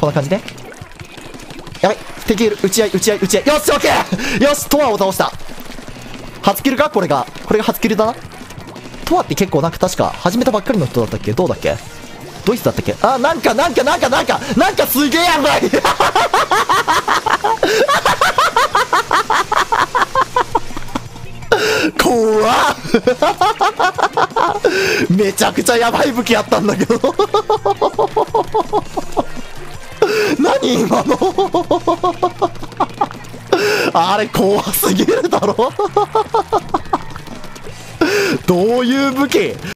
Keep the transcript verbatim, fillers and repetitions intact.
こんな感じね。やばい。敵いる。撃ち合い、撃ち合い、撃ち合い。よし、オッケー。よし、トアを倒した。初キルかこれが。これが初キルだな。トアって結構なんか確か始めたばっかりの人だったっけ？どうだっけ？ドイツだったっけ？あ、なんか、なんか、なんか、なんか、なんかすげえやばい怖っめちゃくちゃやばい武器あったんだけど何今のあれ怖すぎるだろどういう武器？